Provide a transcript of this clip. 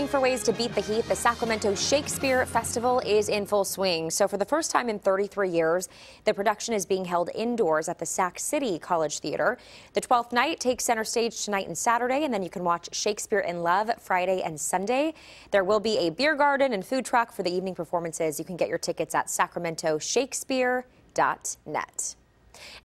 Looking for ways to beat the heat? The Sacramento Shakespeare Festival is in full swing. So for the first time in 33 years, the production is being held indoors at the Sac City College Theater. The 12th night takes center stage tonight and Saturday, and then you can watch Shakespeare in Love Friday and Sunday. There will be a beer garden and food truck for the evening performances. You can get your tickets at sacramentoshakespeare.net.